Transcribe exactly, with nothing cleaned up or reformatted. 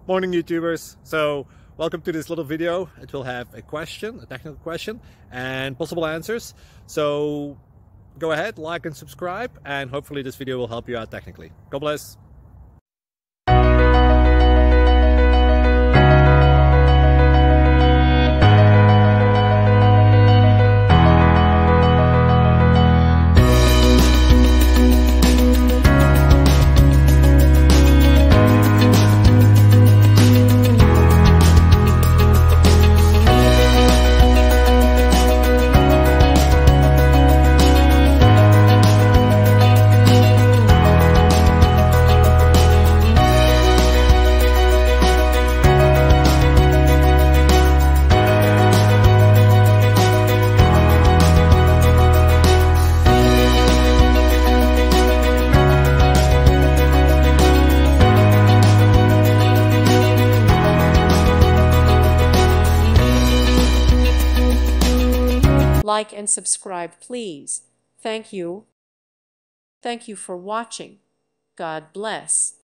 Morning YouTubers. So welcome to this little video. It will have a question, a technical question, and possible answers. So go ahead, like and subscribe, and hopefully this video will help you out technically. God bless. Like and subscribe, please. Thank you. Thank you for watching. God bless.